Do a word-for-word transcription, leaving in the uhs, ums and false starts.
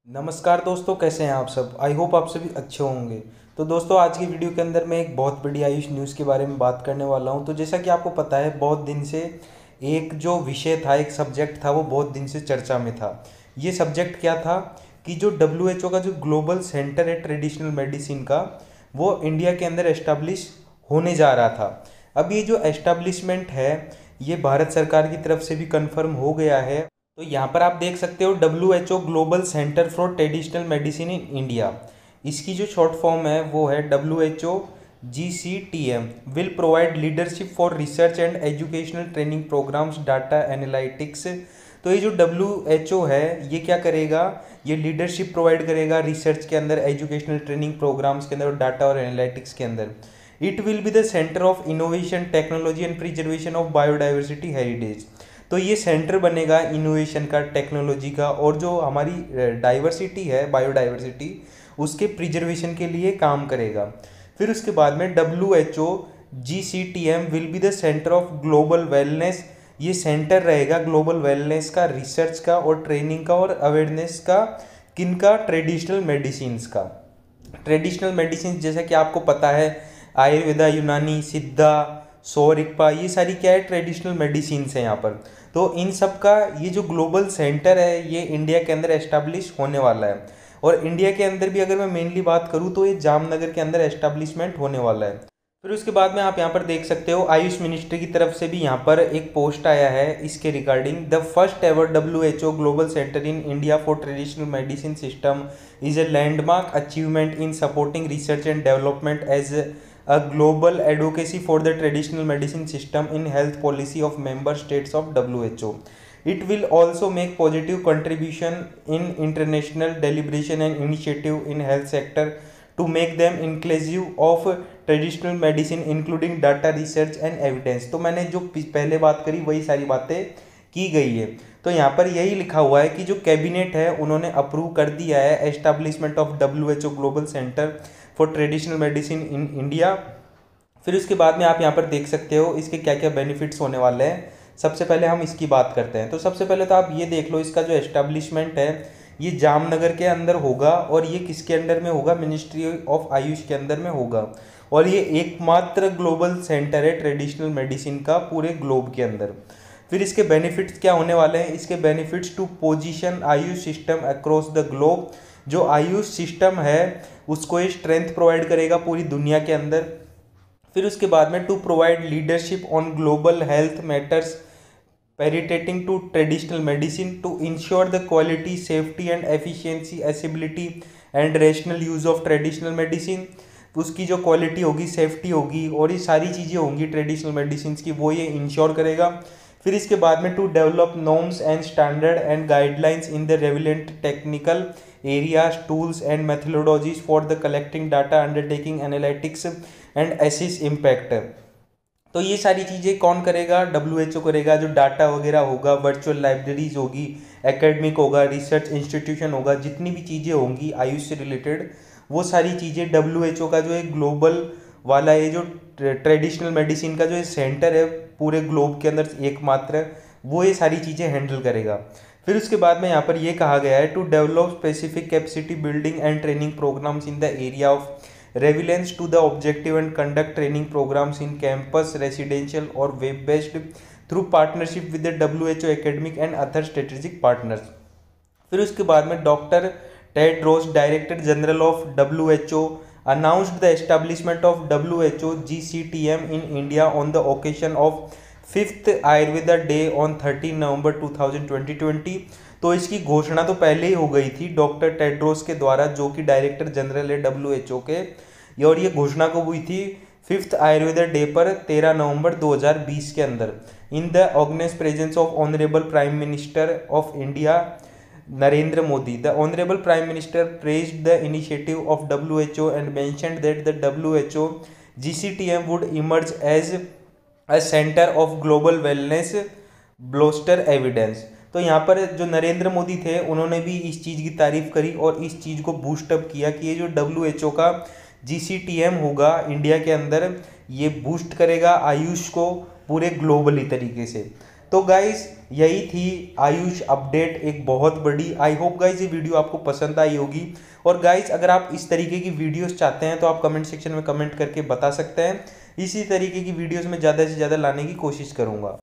नमस्कार दोस्तों, कैसे हैं आप सब। आई होप आप सभी अच्छे होंगे। तो दोस्तों, आज की वीडियो के अंदर मैं एक बहुत बड़ी आयुष न्यूज़ के बारे में बात करने वाला हूं। तो जैसा कि आपको पता है, बहुत दिन से एक जो विषय था, एक सब्जेक्ट था, वो बहुत दिन से चर्चा में था। ये सब्जेक्ट क्या था कि जो डब्ल्यू एच ओ का जो ग्लोबल सेंटर है ट्रेडिशनल मेडिसिन का, वो इंडिया के अंदर एस्टाब्लिश होने जा रहा था। अब ये जो एस्टाब्लिशमेंट है, ये भारत सरकार की तरफ से भी कन्फर्म हो गया है। तो यहाँ पर आप देख सकते हो W H O global centre for traditional medicine in India. इसकी जो शॉर्ट फॉर्म है वो है W H O G C T M. Will provide leadership for research and educational training programmes data analytics. तो ये जो डब्ल्यू एच ओ है, ये क्या करेगा, ये लीडरशिप प्रोवाइड करेगा रिसर्च के अंदर, एजुकेशनल ट्रेनिंग प्रोग्राम्स के अंदर और डाटा और एनालिटिक्स के अंदर। It will be the centre of innovation, technology and preservation of biodiversity heritage. तो ये सेंटर बनेगा इनोवेशन का, टेक्नोलॉजी का, और जो हमारी डाइवर्सिटी है, बायोडाइवर्सिटी, उसके प्रिजर्वेशन के लिए काम करेगा। फिर उसके बाद में W H O G C T M will be the centre of global wellness. ये सेंटर रहेगा ग्लोबल वेलनेस का, रिसर्च का और ट्रेनिंग का और अवेयरनेस का। किनका? ट्रेडिशनल मेडिसिन का। ट्रेडिशनल मेडिसिन जैसा कि आपको पता है, आयुर्वेदा, यूनानी, सिद्धा, सौरिकपा, ये सारी क्या है, ट्रेडिशनल मेडिसिन है यहाँ पर। तो इन सब का ये जो ग्लोबल सेंटर है, ये इंडिया के अंदर एस्टाब्लिश होने वाला है। और इंडिया के अंदर भी अगर मैं मेनली बात करूँ तो ये जामनगर के अंदर एस्टाब्लिशमेंट होने वाला है। फिर उसके बाद में आप यहाँ पर देख सकते हो, आयुष मिनिस्ट्री की तरफ से भी यहाँ पर एक पोस्ट आया है इसके regarding. The first ever W H O global centre in India for traditional medicine system is a landmark achievement in supporting research and development as a global advocacy for the traditional medicine system in health policy of member states of W H O. It will also make positive contribution in international deliberation and initiative in health sector to make them inclusive of traditional medicine including data research and evidence। तो मैंने जो पहले बात करी वही सारी बातें की गई है। तो यहाँ पर यही लिखा हुआ है कि जो कैबिनेट है उन्होंने अप्रूव कर दिया है establishment of W H O global centre for traditional medicine in India. फिर उसके बाद में आप यहाँ पर देख सकते हो इसके क्या क्या बेनिफिट्स होने वाले हैं। सबसे पहले हम इसकी बात करते हैं। तो सबसे पहले तो आप ये देख लो, इसका जो एस्टैब्लिशमेंट है ये जामनगर के अंदर होगा। और ये किसके अंडर में होगा? मिनिस्ट्री ऑफ आयुष के अंदर में होगा। और ये एकमात्र ग्लोबल सेंटर है ट्रेडिशनल मेडिसिन का पूरे ग्लोब के अंदर। फिर इसके बेनिफिट्स क्या होने वाले हैं? इसके benefits to position AYUSH system across the globe. जो आयुष सिस्टम है उसको ये स्ट्रेंथ प्रोवाइड करेगा पूरी दुनिया के अंदर। फिर उसके बाद में to provide leadership on global health matters pertaining to traditional medicine to ensure the quality, safety and efficiency, accessibility and rational use of traditional medicine. उसकी जो क्वालिटी होगी, सेफ्टी होगी और ये सारी चीज़ें होंगी ट्रेडिशनल मेडिसिन की, वो ये इंश्योर करेगा। फिर इसके बाद में to develop norms and standard and guidelines in the relevant technical areas, tools and methodologies for the collecting data, undertaking analytics and assess impact. तो ये सारी चीज़ें कौन करेगा? डब्ल्यू एच ओ करेगा। जो डाटा वगैरह होगा, वर्चुअल लाइब्रेरीज होगी, एकेडमिक होगा, रिसर्च इंस्टीट्यूशन होगा, जितनी भी चीज़ें होंगी आयुष से रिलेटेड, वो सारी चीज़ें डब्ल्यू एच ओ का जो एक ग्लोबल वाला ये जो ट्रेडिशनल मेडिसिन का जो ये सेंटर है पूरे ग्लोब के अंदर एकमात्र, वो ये सारी चीज़ें हैंडल करेगा। फिर उसके बाद में यहाँ पर ये कहा गया है to develop specific capacity building and training programmes in the area of relevance to the objective and conduct training programmes in campus, residential और web based through partnership with the W H O academic and other strategic partners. फिर उसके बाद में doctor Tedros, director general of W H O, announced the establishment of W H O G C T M in India on the occasion of fifth Ayurveda day on thirteen November two thousand twenty. तो इसकी घोषणा तो पहले ही हो गई थी doctor Tedros के द्वारा, जो कि डायरेक्टर जनरल है डब्ल्यू एच ओ के। और ये घोषणा कब हुई थी? फिफ्थ आयुर्वेदा डे पर तेरह नवंबर दो हज़ार बीस के अंदर, in the organise presence of honourable prime minister of India Narendra Modi. The Honorable Prime Minister praised the initiative of W H O and mentioned that the W H O G C T M would emerge as a center of global wellness, bolster evidence। तो यहाँ पर जो नरेंद्र मोदी थे उन्होंने भी इस चीज़ की तारीफ करी और इस चीज़ को बूस्टअप किया कि ये जो डब्ल्यू एच ओ का जी सी टी एम होगा इंडिया के अंदर, ये बूस्ट करेगा आयुष को पूरे ग्लोबली तरीके से। तो गाइज यही थी आयुष अपडेट, एक बहुत बड़ी। आई होप गाइज ये वीडियो आपको पसंद आई होगी। और गाइज अगर आप इस तरीके की वीडियोस चाहते हैं तो आप कमेंट सेक्शन में कमेंट करके बता सकते हैं। इसी तरीके की वीडियोस में ज़्यादा से ज़्यादा लाने की कोशिश करूँगा।